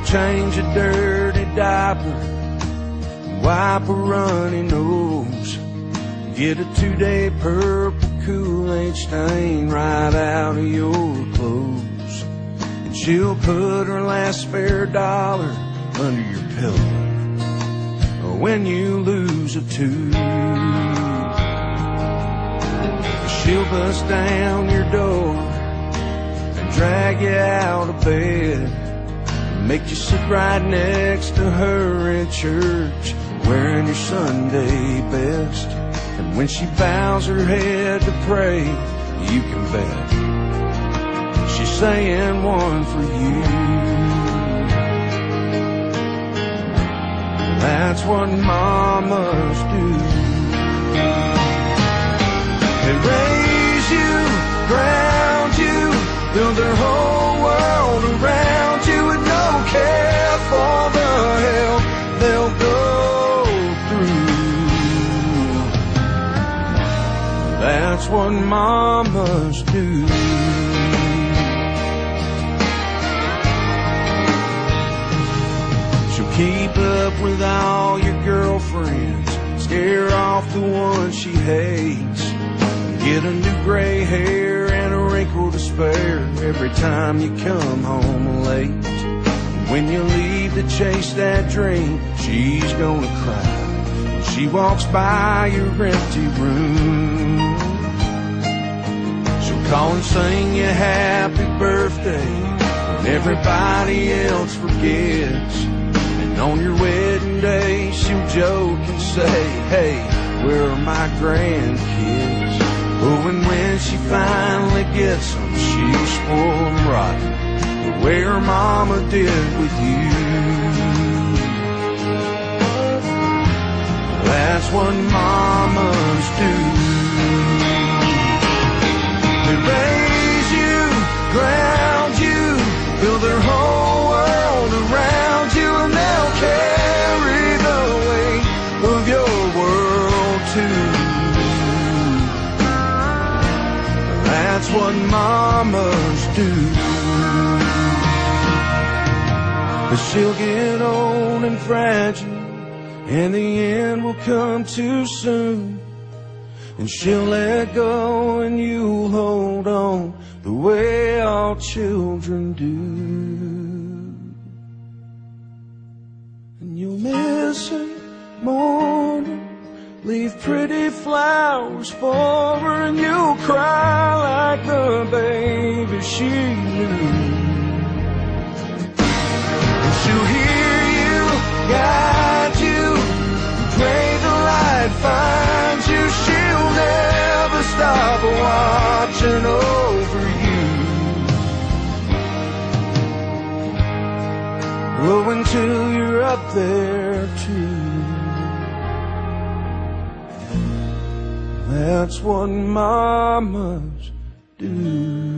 change a dirty diaper, wipe a runny nose, get a 2-day purple Kool-Aid stain right out of your clothes. And she'll put her last spare dollar under your pillow when you lose a tooth. She'll bust down your door and drag you out of bed, make you sit right next to her in church, wearing your Sunday best. And when she bows her head to pray, you can bet she's saying one for you. That's what mamas do. They raise you, ground you, build their whole world around you, and don't care for the hell they'll go through. That's what mamas do. She'll keep up with all your girlfriends, scare off the ones she hates, get a new gray hair and a wrinkle to spare every time you come home late. When you leave to chase that dream, she's gonna cry when she walks by your empty room. She'll call and sing you happy birthday when everybody else forgets. And on your wedding day, she'll joke and say, hey, where are my grandkids? Oh, and when she finally gets them, she'll spoil them rotten the way her mama did with you. That's what mamas do. They raise you, ground you, build their whole world around you, and they'll carry the weight of your world too. That's what mamas do. But she'll get old and fragile, and the end will come too soon. And she'll let go and you'll hold on the way all children do. And you'll miss her morning, leave pretty flowers for her, and you'll cry like the baby she knew. And she'll hear you, guide you, pray the light finds you. She'll never stop watching over you. Oh, until you're up there too. That's what mamas do.